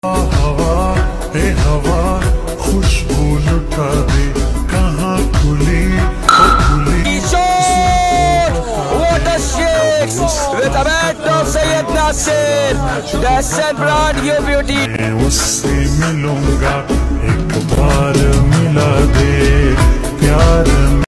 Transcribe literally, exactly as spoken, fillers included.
हवा ए हवा खुशबू लुटा दे, कहाँ खुली ओ खुली। What a shakes with a bat of Syed Nasir, Dassan brand new beauty. मैं उससे मिलूंगा एक बार मिला